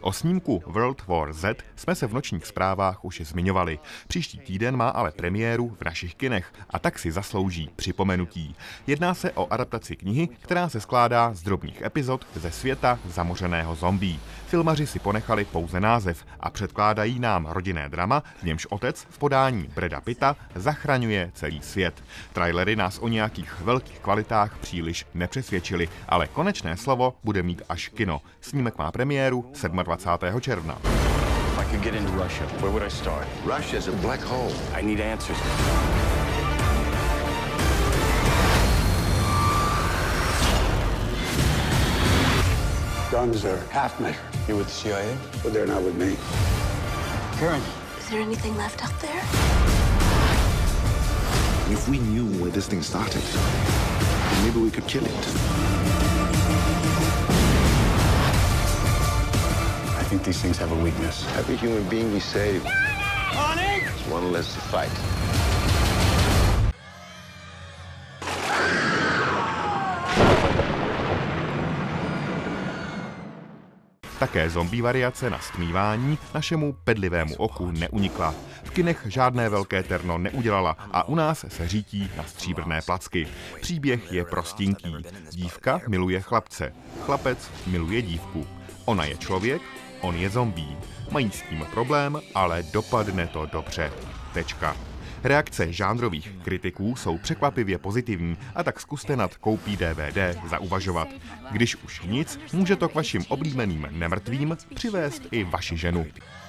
O snímku World War Z jsme se v nočních zprávách už zmiňovali. Příští týden má ale premiéru v našich kinech a tak si zaslouží připomenutí. Jedná se o adaptaci knihy, která se skládá z drobných epizod ze světa zamořeného zombí. Filmaři si ponechali pouze název a předkládají nám rodinné drama, v němž otec v podání Brada Pitta zachraňuje celý svět. Trailery nás o nějakých velkých kvalitách příliš nepřesvědčili, ale konečné slovo bude mít až kino. Snímek má premiéru 27. června. I could get into Russia. Where would I start? Russia's a black hole. I need answers. Guns are half measure, You with the CIA? but they're not with me. Karen. Is there anything left out there? If we knew where this thing started, maybe we could kill it. I think these things have a weakness. Every human being we save is one less to fight. Také zombie variace na stmívání našemu bedlivému oku neunikla. V kinech žádné velké terno neudělala a u nás se řítí na stříbrné placky. Příběh je prostinký. Dívka miluje chlapce. Chlapec miluje dívku. Ona je člověk, on je zombie. Mají s tím problém, ale dopadne to dobře. Tečka. Reakce žánrových kritiků jsou překvapivě pozitivní a tak zkuste nad koupí DVD zauvažovat. Když už nic, může to k vašim oblíbeným nemrtvým přivést i vaši ženu.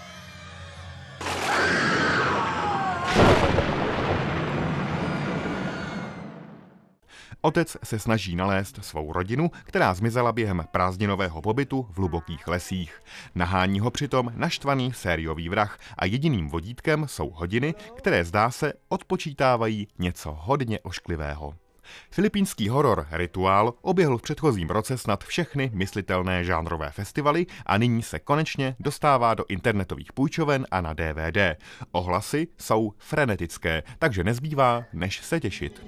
Otec se snaží nalézt svou rodinu, která zmizela během prázdninového pobytu v hlubokých lesích. Nahání ho přitom naštvaný sériový vrah a jediným vodítkem jsou hodiny, které zdá se odpočítávají něco hodně ošklivého. Filipínský horor Rituál oběhl v předchozím roce snad všechny myslitelné žánrové festivaly a nyní se konečně dostává do internetových půjčoven a na DVD. Ohlasy jsou frenetické, takže nezbývá, než se těšit.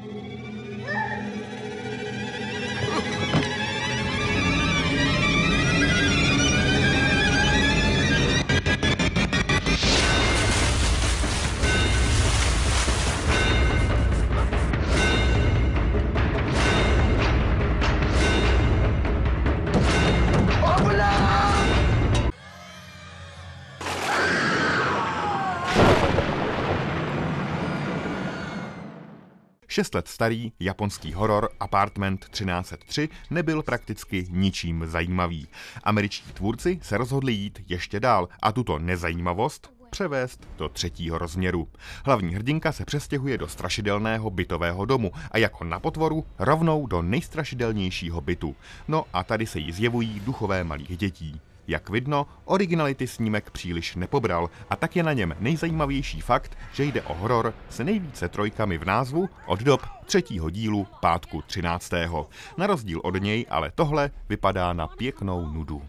Šest let starý japonský horor Apartment 1303 nebyl prakticky ničím zajímavý. Američtí tvůrci se rozhodli jít ještě dál a tuto nezajímavost převést do třetího rozměru. Hlavní hrdinka se přestěhuje do strašidelného bytového domu a jako na potvoru rovnou do nejstrašidelnějšího bytu. No a tady se jí zjevují duchové malých dětí. Jak vidno, originality snímek příliš nepobral a tak je na něm nejzajímavější fakt, že jde o horor s nejvíce trojkami v názvu od dob třetího dílu Pátku 13. Na rozdíl od něj ale tohle vypadá na pěknou nudu.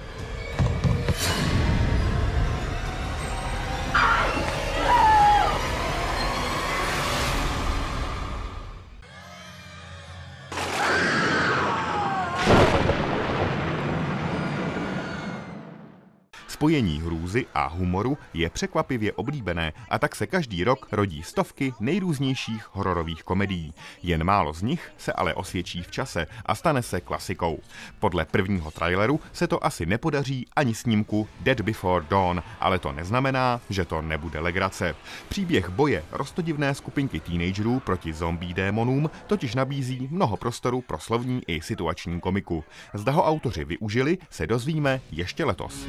Spojení hrůzy a humoru je překvapivě oblíbené a tak se každý rok rodí stovky nejrůznějších hororových komedií. Jen málo z nich se ale osvědčí v čase a stane se klasikou. Podle prvního traileru se to asi nepodaří ani snímku Dead Before Dawn, ale to neznamená, že to nebude legrace. Příběh boje roztodivné skupinky teenagerů proti zombie démonům totiž nabízí mnoho prostoru pro slovní i situační komiku. Zda ho autoři využili, se dozvíme ještě letos.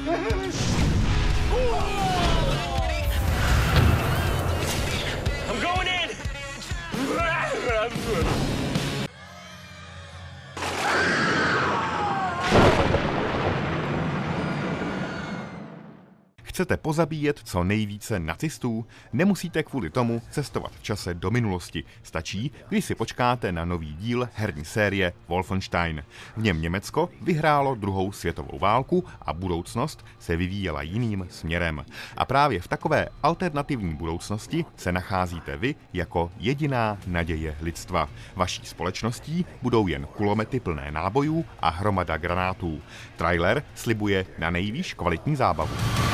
I'm going in! Chcete pozabíjet co nejvíce nacistů? Nemusíte kvůli tomu cestovat v čase do minulosti. Stačí, když si počkáte na nový díl herní série Wolfenstein. V něm Německo vyhrálo druhou světovou válku a budoucnost se vyvíjela jiným směrem. A právě v takové alternativní budoucnosti se nacházíte vy jako jediná naděje lidstva. Vaší společností budou jen kulomety plné nábojů a hromada granátů. Trailer slibuje na nejvýš kvalitní zábavu.